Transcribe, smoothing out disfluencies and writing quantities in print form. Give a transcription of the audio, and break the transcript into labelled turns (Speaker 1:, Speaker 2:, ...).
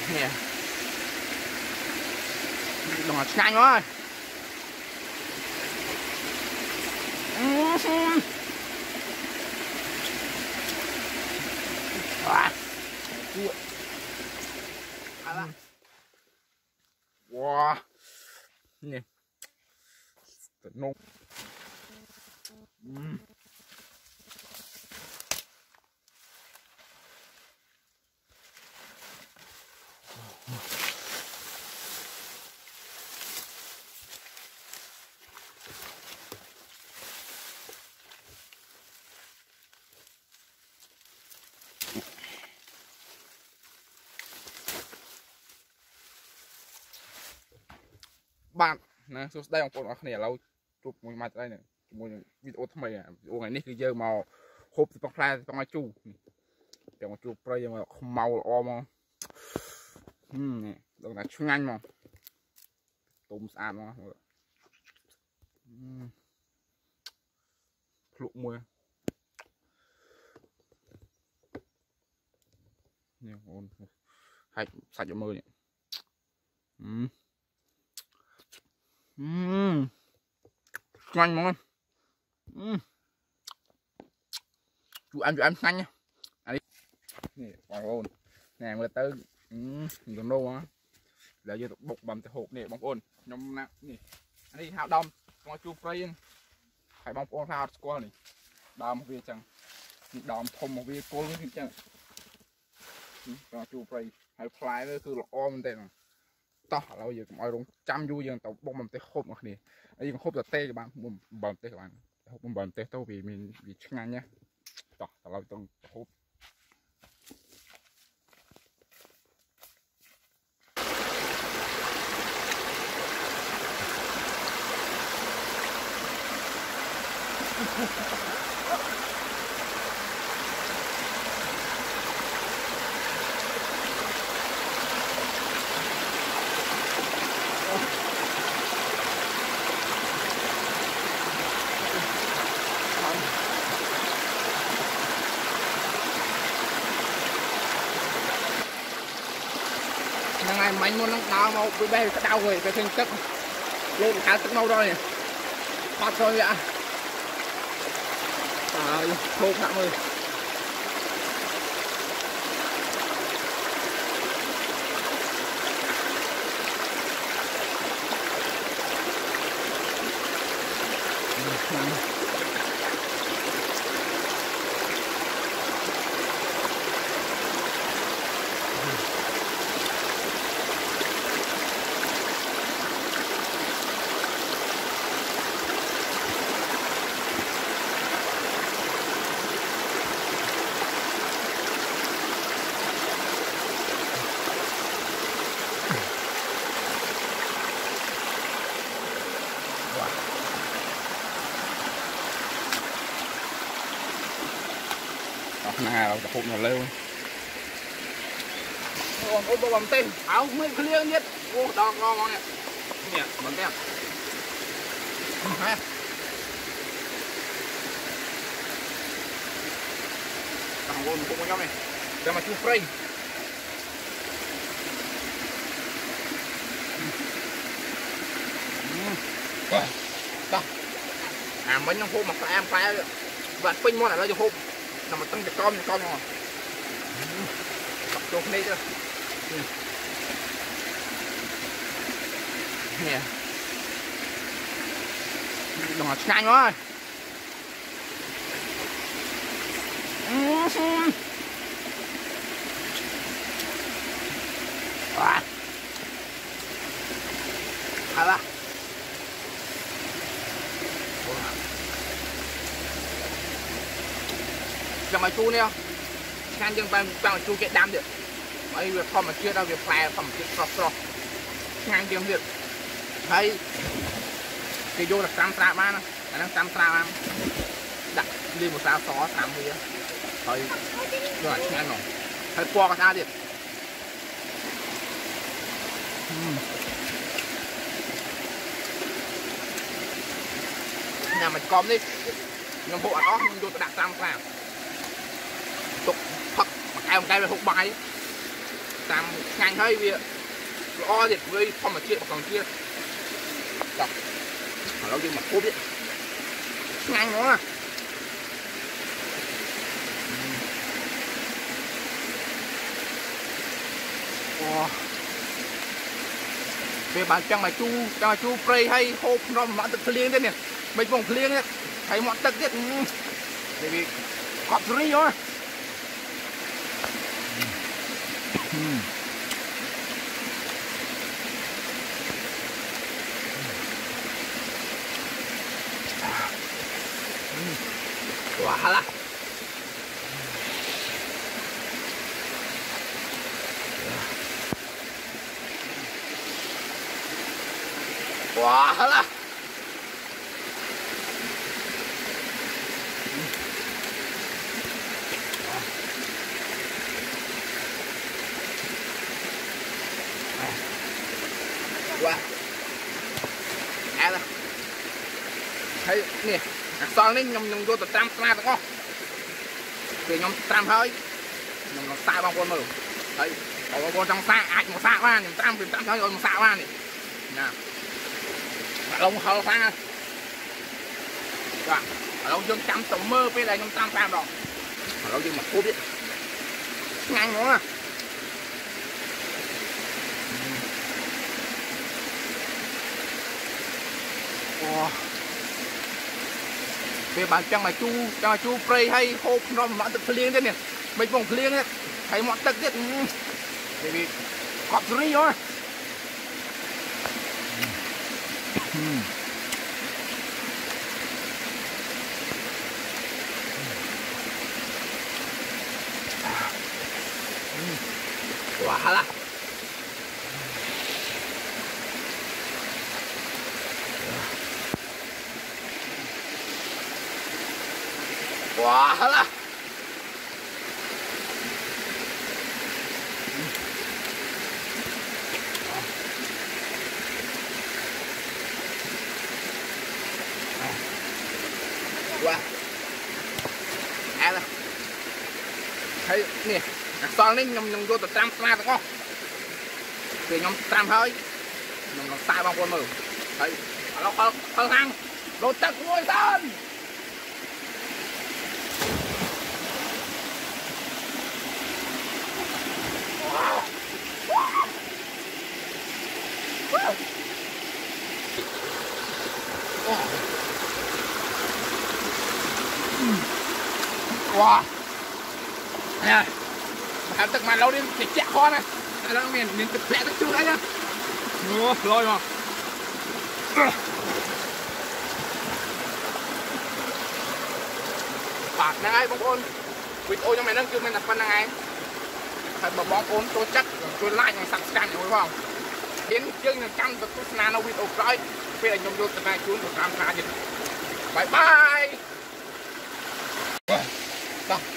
Speaker 1: nè đừng là nhanh quá wow nè ngon bạn nè số đây ông phụ nó này lâu chụp mùi mặt đây này mùi video thay mày video này cứ giờ màu hộp thì bóc ra trong ai chu để mà chụp đây mà không màu om nè được là chuyên anh mà tôm sàn mà lụa mùi nè ôn hay sạch cho mơ nhỉ nhanh món chú ăn nhanh nhá nè còn ôn nè người tới còn đâu á để vô bột bầm từ hộp nè bóng ôn nhóm nè nè anh đi hao đom con chú play phải bóng ôn hao score này đom một viên chẳng đom thùng một viên cô luôn chẳng con chú play hay fly nữa cứ là ôm tên to là bây giờ mọi người chăm vui dân tàu bông bầm tê hộp mà này ấy còn hộp là tê các bạn bầm tê các bạn hộp bầm tê tao vì mình bị nhanh nhá to là tao hộp ngày mạnh muốn đau mau bị bê cái đau rồi cái thân tức lên khá tức mau rồi bắt rồi ạ khô phạm ơi nào là hộp nào lêu ôm bầm tên áo mới clear nhất ô đo ngon nè nè bầm tên ha thằng ôm cũng có nhau này để mà chú free đó mấy nó hộp mà em phải vặt pin món này nó cho hộp nằm mà tăng con rồi chụp đi chưa nè đừng là nhanh quá là cho mày chu nè ngăn dân bằng chu cái đam được mấy việc không mà chưa đâu việc phải phẩm việc sọt ngăn dân việc thấy cái vô là tam tra ba nó đang tam tra ăn đặt đi một sao xó làm gì á thấy rồi ngăn rồi thấy qua cái ra đi nhà mình com đi nhưng bộ đó nhưng vô đặt tam tra tục thật mà cái về hút bài tam ngang hơi vì lo thì với không mà chuyện còn kia đọc lâu nhưng mà cô biết ngang nó à về bàn chẳng mà chu prey hay hộp nó mà tự liên thế này mấy vòng liên đấy thấy mọi tất tiết bởi vì cọp ri thôi wah lah wah lah wah thấy nè sau này nhom vô từ trăm xa được không thì nhom trăm hơi nhom nó xa bằng con mờ thấy có con trong xa ai một xa qua nhom trăm hơi rồi một xa qua này nè lông hơi xa rồi lông dương trăm tầm mơ bây giờ nhom trăm rồi lông dương mà cô biết ngang nữa về bàn chẳng mà chu prey hay hộp nó mà tự liên thế này mấy vòng liên đấy thấy mọi tất tiết bởi vì cọp ri thôi wah lah wah lah wah lah thấy nè sau này nhom vô từ trăm xa được không thì nhom trăm hơi nhom nó xa bằng con mờ thấy nó hơi hăng đồ tật ngôi thân wow nè làm tức mà lâu đi thì chẹt con này nó miền cực lẹ tức chưa đấy nhá lôi mà phạt năng ai bóng ôn video cho mày nâng chưa mày đặt phân năng ai phải bảo bóng ôn tôi chắc tôi lại bằng sẵn sàng đúng không đến chương là trăm vật tôi nó video rồi bây giờ nhung vô từ này xuống của 3 gì bye bye